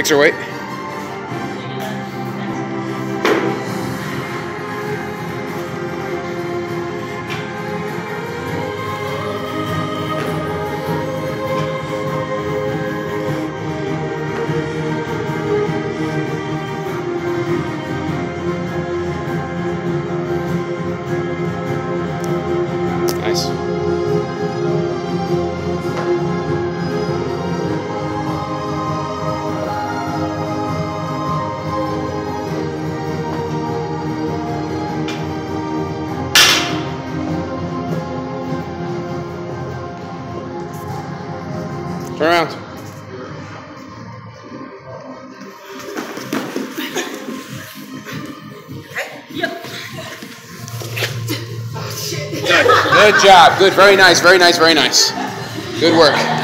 Fix her weight. Nice. Turn around. Good job. Good. Very nice. Very nice. Very nice. Good work.